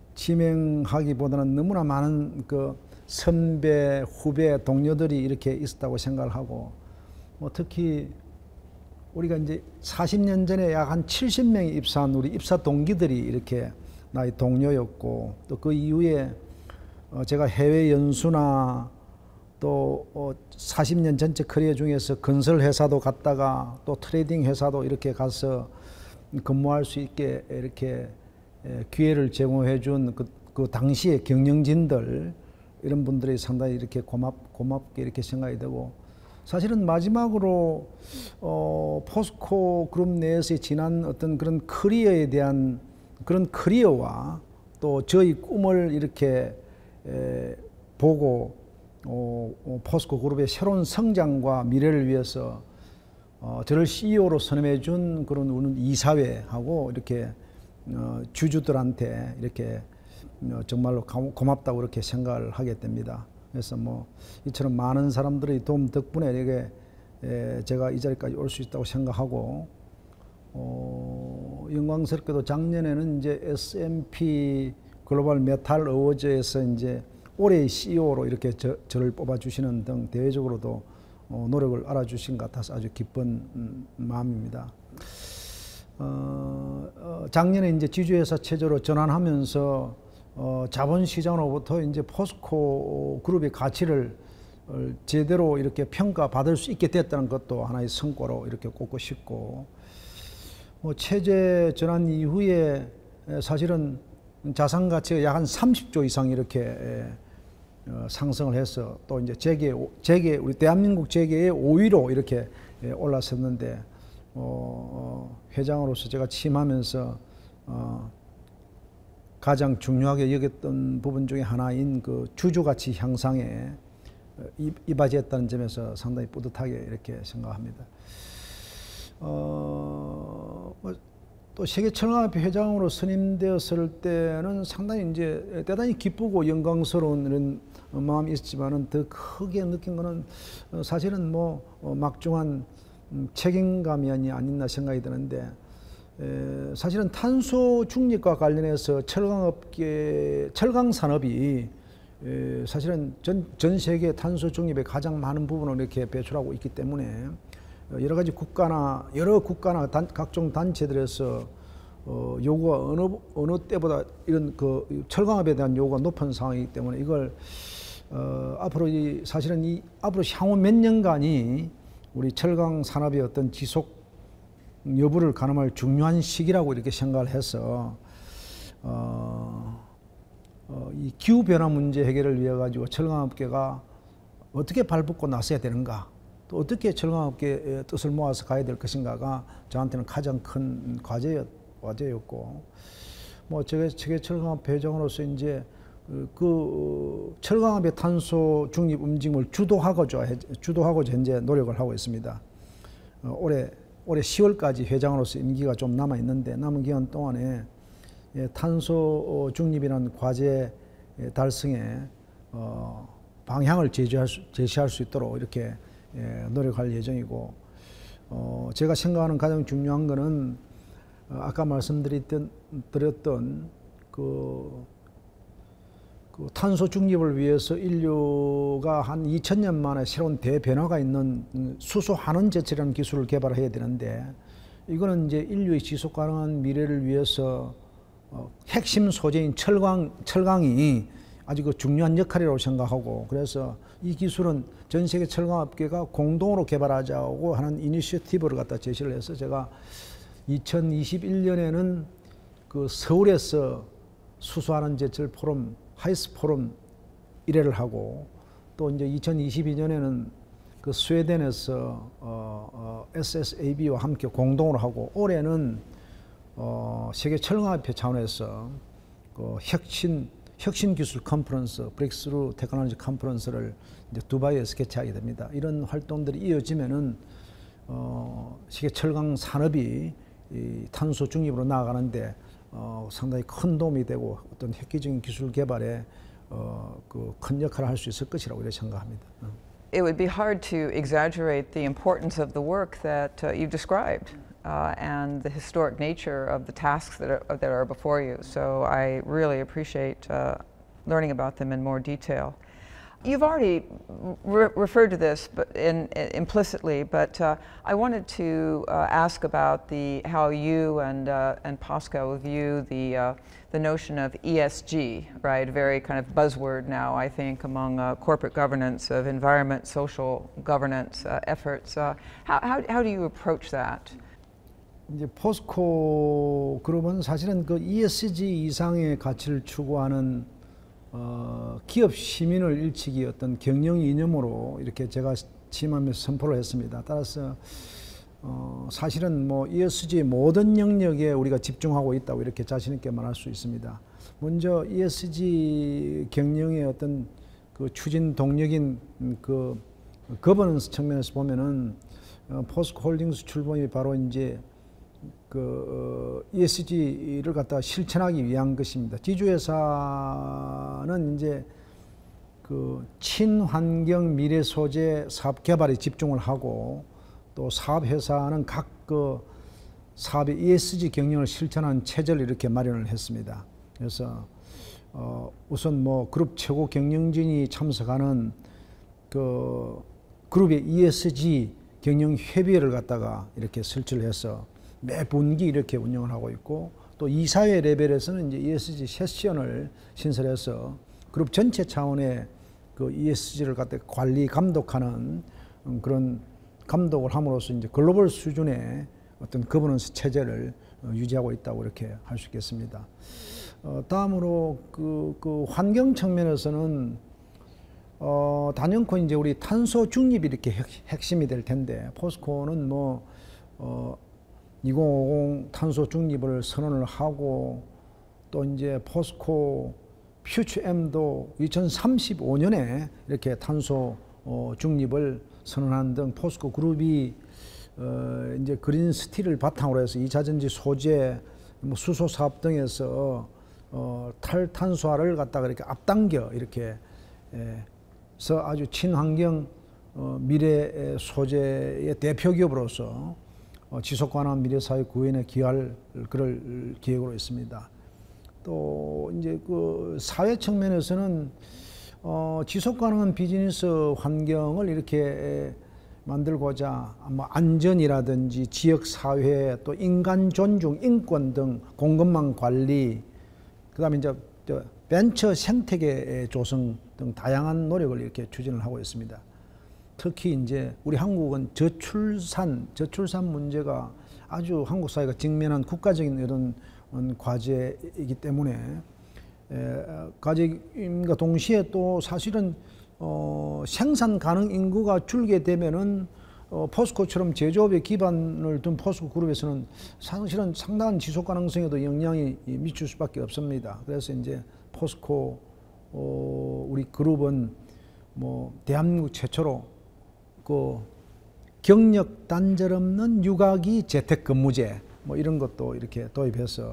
지명하기보다는 너무나 많은 그 선배, 후배, 동료들이 이렇게 있었다고 생각을 하고, 뭐 특히 우리가 이제 사십 년 전에 약 한 칠십 명이 입사한 우리 입사 동기들이 이렇게 나의 동료였고, 또 그 이후에 어 제가 해외 연수나 또 어 사십 년 전체 커리어 중에서 건설 회사도 갔다가 또 트레이딩 회사도 이렇게 가서 근무할 수 있게 이렇게 기회를 제공해 준 그, 그 당시의 경영진들, 이런 분들이 상당히 이렇게 고맙, 고맙게 이렇게 생각이 되고, 사실은 마지막으로 어, 포스코 그룹 내에서의 지난 어떤 그런 커리어에 대한 그런 커리어와 또 저희 꿈을 이렇게 에, 보고 어, 어, 포스코 그룹의 새로운 성장과 미래를 위해서 어, 저를 씨이오로 선임해 준 그런 우리 이사회하고 이렇게 어, 주주들한테 이렇게 어, 정말로 고맙다고 이렇게 생각을 하게 됩니다. 그래서 뭐 이처럼 많은 사람들의 도움 덕분에 이게 에, 제가 이 자리까지 올 수 있다고 생각하고, 어, 영광스럽게도 작년에는 이제 에스앤피 글로벌 메탈 어워즈에서 이제 올해의 씨이오로 이렇게 저, 저를 뽑아주시는 등 대외적으로도 어, 노력을 알아주신 것 같아서 아주 기쁜 음, 마음입니다. 어, 어, 작년에 이제 지주회사 체제로 전환하면서 어, 자본시장으로부터 이제 포스코 그룹의 가치를 어, 제대로 이렇게 평가받을 수 있게 됐다는 것도 하나의 성과로 이렇게 꼽고 싶고, 뭐 체제 전환 이후에 사실은 자산 가치가 약 한 삼십 조 이상 이렇게 에, 어, 상승을 해서 또 이제 재계, 재계, 우리 대한민국 재계의 오 위로 이렇게 예, 올랐었는데, 어, 어, 회장으로서 제가 취임하면서 어, 가장 중요하게 여겼던 부분 중에 하나인 그 주주가치 향상에 이바지했다는 점에서 상당히 뿌듯하게 이렇게 생각합니다. 어, 뭐 또 세계철강협회 회장으로 선임되었을 때는 상당히 이제 대단히 기쁘고 영광스러운 이런 마음이 있었지만은 더 크게 느낀 거는 사실은 뭐 막중한 책임감이 아니었나 생각이 드는데, 에, 사실은 탄소 중립과 관련해서 철강업계, 철강 산업이 에, 사실은 전, 전 세계 탄소 중립의 가장 많은 부분을 이렇게 배출하고 있기 때문에 여러 가지 국가나 여러 국가나 단, 각종 단체들에서 어, 요구가 어느 어느 때보다 이런 그 철강업에 대한 요구가 높은 상황이기 때문에 이걸 어, 앞으로 이 사실은 이 앞으로 향후 몇 년간이 우리 철강 산업의 어떤 지속 여부를 가늠할 중요한 시기라고 이렇게 생각을 해서 어, 어, 이 기후 변화 문제 해결을 위해 가지고 철강업계가 어떻게 발붙고 나서야 되는가, 또 어떻게 철강업계의 뜻을 모아서 가야 될 것인가가 저한테는 가장 큰 과제였, 과제였고, 뭐 제가 세계철강업 회장으로서 이제 그 철강업의 탄소 중립 움직임을 주도하고자 주도하고자 현재 노력을 하고 있습니다. 어, 올해 올해 시월까지 회장으로서 임기가 좀 남아 있는데, 남은 기간 동안에 예, 탄소 중립이라는 과제 달성에 어, 방향을 제시할 수, 제시할 수 있도록 이렇게 예, 노력할 예정이고, 어, 제가 생각하는 가장 중요한 것은 어, 아까 말씀드렸던 드렸던 그, 그 탄소 중립을 위해서 인류가 한 이천 년 만에 새로운 대변화가 있는 수소 환원 제철이라는 기술을 개발해야 되는데, 이거는 이제 인류의 지속 가능한 미래를 위해서 어, 핵심 소재인 철강, 철강이 아주 그 중요한 역할이라고 생각하고 그래서 이 기술은 전 세계 철강업계가 공동으로 개발하자고 하는 이니셔티브를 갖다 제시를 해서 제가 이천이십일 년에는 그 서울에서 수소하는 제철 포럼 하이스 포럼 일 회를 하고 또 이제 이천이십이 년에는 그 스웨덴에서 어, 어, 에스에스에이비와 함께 공동으로 하고 올해는 어, 세계 철강협회 차원에서 그 혁신 혁신 기술 컨퍼런스, 브렉스루 테크놀로지 컨퍼런스를 이제 두바이에서 개최하게 됩니다. 이런 활동들이 이어지면은 어, 세계 철강 산업이 이 탄소 중립으로 나아가는데 어, 상당히 큰 도움이 되고 어떤 획기적인 기술 개발에 어, 그 큰 역할을 할 수 있을 것이라고 이렇게 생각합니다. It would be hard to exaggerate the importance of the work that uh, you've described uh, and the historic nature of the tasks that are, that are before you. So I really appreciate uh, learning about them in more detail. You've already re referred to this but in, in, implicitly, but uh, I wanted to uh, ask about the, how you and, uh, and POSCO view the, uh, the notion of E S G, right? A very kind of buzzword now, I think, among uh, corporate governance of environment, social governance uh, efforts. Uh, how, how, how do you approach that? 이제 포스코 그룹은 사실은 그 이에스지 이상의 가치를 추구하는 어, 기업 시민을 일치기 어떤 경영 이념으로 이렇게 제가 취임하면서 선포를 했습니다. 따라서 어, 사실은 뭐 이에스지 모든 영역에 우리가 집중하고 있다고 이렇게 자신 있게 말할 수 있습니다. 먼저 이에스지 경영의 어떤 그 추진 동력인 그 거버넌스 측면에서 보면은 어, 포스코 홀딩스 출범이 바로 이제 그 어, 이에스지를 갖다 실천하기 위한 것입니다. 지주회사는 이제 그 친환경 미래 소재 사업 개발에 집중을 하고 또 사업회사는 각 그 사업의 이에스지 경영을 실천하는 체제를 이렇게 마련을 했습니다. 그래서 어, 우선 뭐 그룹 최고 경영진이 참석하는 그 그룹의 이에스지 경영 협의회를 갖다가 이렇게 설치를 해서 매 분기 이렇게 운영을 하고 있고 또 이사회 레벨에서는 이제 이에스지 세션을 신설해서 그룹 전체 차원의 그 이에스지를 갖다 관리 감독하는 그런 감독을 함으로써 이제 글로벌 수준의 어떤 거버넌스 체제를 유지하고 있다고 이렇게 할 수 있겠습니다. 어, 다음으로 그, 그 환경 측면에서는 어, 단연코 이제 우리 탄소 중립이 이렇게 핵, 핵심이 될 텐데 포스코는 뭐 어, 이천오십 탄소 중립을 선언을 하고 또 이제 포스코 퓨처엠도 이천삼십오 년에 이렇게 탄소 어, 중립을 선언한 등 포스코 그룹이 어, 이제 그린 스틸을 바탕으로 해서 이차전지 소재, 뭐 수소 사업 등에서 어, 탈탄소화를 갖다가 이렇게 앞당겨 이렇게 해서 아주 친환경 어, 미래 소재의 대표 기업으로서 어, 지속 가능한 미래사회 구현에 기여할 그럴 계획으로 있습니다. 또 이제 그 사회 측면에서는 어, 지속 가능한 비즈니스 환경을 이렇게 만들고자 뭐 안전이라든지 지역 사회 또 인간 존중, 인권 등 공급망 관리, 그다음에 이제 벤처 생태계 조성 등 다양한 노력을 이렇게 추진을 하고 있습니다. 특히 이제 우리 한국은 저출산, 저출산 문제가 아주 한국 사회가 직면한 국가적인 이런 과제이기 때문에 에, 과제임과 동시에 또 사실은 어, 생산 가능 인구가 줄게 되면은 어, 포스코처럼 제조업에 기반을 둔 포스코 그룹에서는 사실은 상당한 지속 가능성에도 영향이 미칠 수밖에 없습니다. 그래서 이제 포스코 어, 우리 그룹은 뭐 대한민국 최초로 그 경력 단절 없는 육아기 재택근무제 뭐 이런 것도 이렇게 도입해서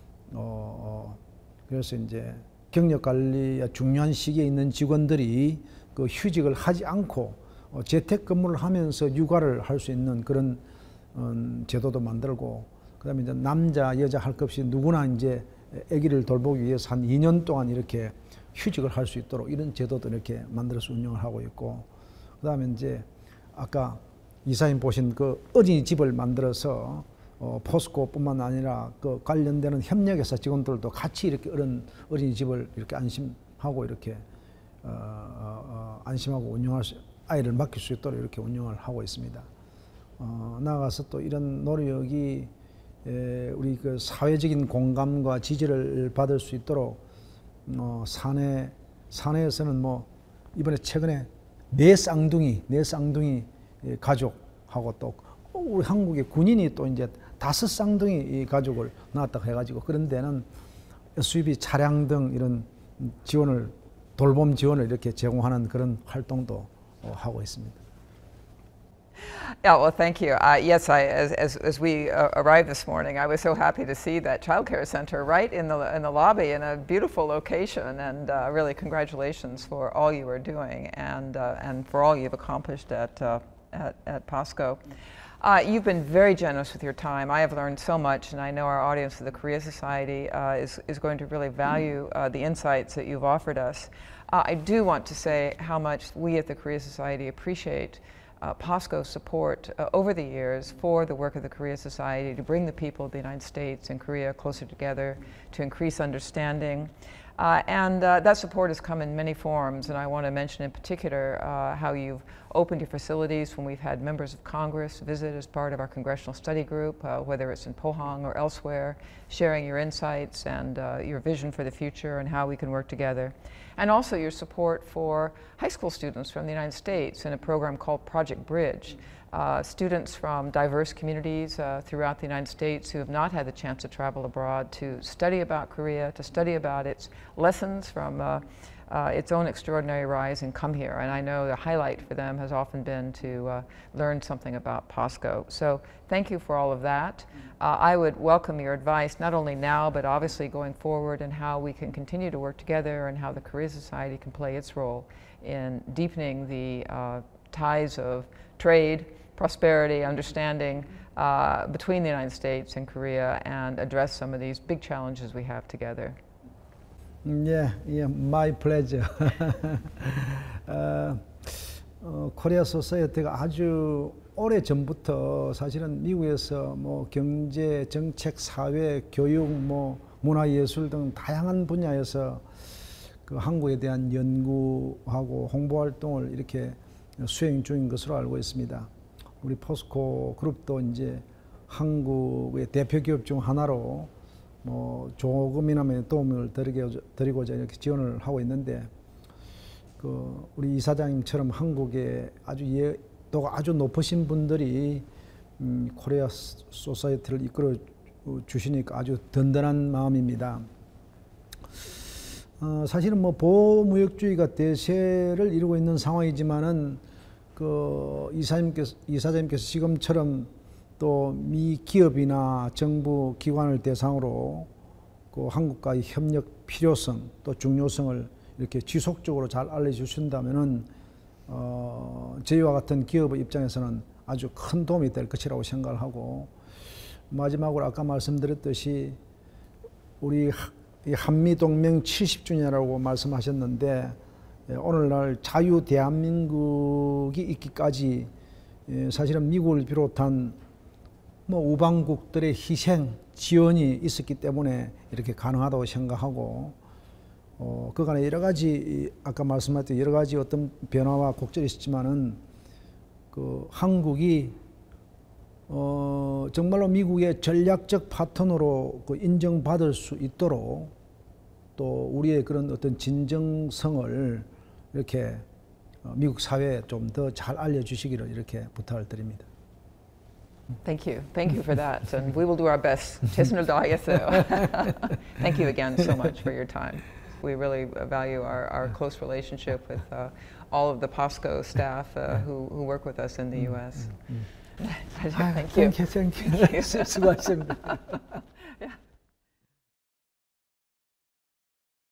어, 그래서 이제 경력 관리에 중요한 시기에 있는 직원들이 그 휴직을 하지 않고 어, 재택근무를 하면서 육아를 할 수 있는 그런 음, 제도도 만들고 그다음에 이제 남자 여자 할 것 없이 누구나 이제 아기를 돌보기 위해서 한 이 년 동안 이렇게 휴직을 할 수 있도록 이런 제도도 이렇게 만들어서 운영을 하고 있고 그다음에 이제 아까 이사님 보신 그 어린이집을 만들어서 어, 포스코뿐만 아니라 그 관련되는 협력회사 직원들도 같이 이렇게 어른 어린이집을 이렇게 안심 하고 이렇게 어, 어, 어, 안심하고 운영할 수, 아이를 맡길 수 있도록 이렇게 운영을 하고 있습니다. 어, 나아가서 또 이런 노력이 에, 우리 그 사회적인 공감과 지지를 받을 수 있도록 어, 사내 사내에서는 뭐 이번에 최근에 네 쌍둥이 네 쌍둥이 가족하고 또 우리 한국의 군인이 또 이제 다섯 쌍둥이 가족을 낳았다고 해가지고 그런 데는 에스유브이 차량 등 이런 지원을 돌봄 지원을 이렇게 제공하는 그런 활동도 하고 있습니다. Yeah, well, thank you. Uh, yes, I, as, as, as we uh, arrived this morning, I was so happy to see that child care center right in the, in the lobby in a beautiful location, and uh, really congratulations for all you are doing and, uh, and for all you've accomplished at, uh, at, at POSCO. Uh, you've been very generous with your time. I have learned so much, and I know our audience of the Korea Society uh, is, is going to really value uh, the insights that you've offered us. Uh, I do want to say how much we at the Korea Society appreciate Uh, POSCO's support uh, over the years for the work of the Korea Society to bring the people of the United States and Korea closer together, to increase understanding. Uh, and uh, that support has come in many forms, and I want to mention in particular uh, how you've opened your facilities when we've had members of Congress visit as part of our Congressional Study Group, uh, whether it's in Pohang or elsewhere, sharing your insights and uh, your vision for the future and how we can work together. And also your support for high school students from the United States in a program called Project Bridge. Uh, students from diverse communities uh, throughout the United States who have not had the chance to travel abroad to study about Korea, to study about its lessons from uh, uh, its own extraordinary rise and come here. And I know the highlight for them has often been to uh, learn something about POSCO. So thank you for all of that. Uh, I would welcome your advice, not only now, but obviously going forward, and how we can continue to work together and how the Korea Society can play its role in deepening the uh, ties of trade, prosperity, understanding uh, between the United States and Korea, and address some of these big challenges we have together. Yeah, yeah, my pleasure. 어, 어, 코리아 소사이어티가 아주 오래 전부터 사실은 미국에서 뭐 경제, 정책, 사회, 교육, 뭐 문화예술 등 다양한 분야에서 그 한국에 대한 연구하고 홍보 활동을 이렇게 수행 중인 것으로 알고 있습니다. 우리 포스코 그룹도 이제 한국의 대표 기업 중 하나로 뭐 조금이나마 도움을 드리고자 이렇게 지원을 하고 있는데, 그 우리 이사장님처럼 한국에 아주 예도가 아주 높으신 분들이 음, 코리아 소사이어티를 이끌어 주시니까 아주 든든한 마음입니다. 어, 사실은 뭐 보호무역주의가 대세를 이루고 있는 상황이지만은 그 이사님께서 이사장님께서 지금처럼 또 미 기업이나 정부 기관을 대상으로 그 한국과의 협력 필요성 또 중요성을 이렇게 지속적으로 잘 알려주신다면은 어, 저희와 같은 기업의 입장에서는 아주 큰 도움이 될 것이라고 생각을 하고, 마지막으로 아까 말씀드렸듯이 우리 한미동맹 칠십 주년이라고 말씀하셨는데, 오늘날 자유 대한민국이 있기까지 사실은 미국을 비롯한 뭐 우방국들의 희생, 지원이 있었기 때문에 이렇게 가능하다고 생각하고, 어, 그간에 여러 가지 아까 말씀하셨던 여러 가지 어떤 변화와 곡절이 있었지만은 그 한국이 어, 정말로 미국의 전략적 파트너로 그 인정받을 수 있도록 또 우리의 그런 어떤 진정성을 이렇게 미국 사회에 좀 더 잘 알려주시기를 이렇게 부탁을 드립니다. Thank you. Thank you for that. And we will do our best. 최선을 다하겠어요. Thank you again so much for your time. We really value our, our close relationship with uh, all of the POSCO staff uh, who, who work with us in the U S. Thank you. Thank you. Thank you. 수고하셨습니다.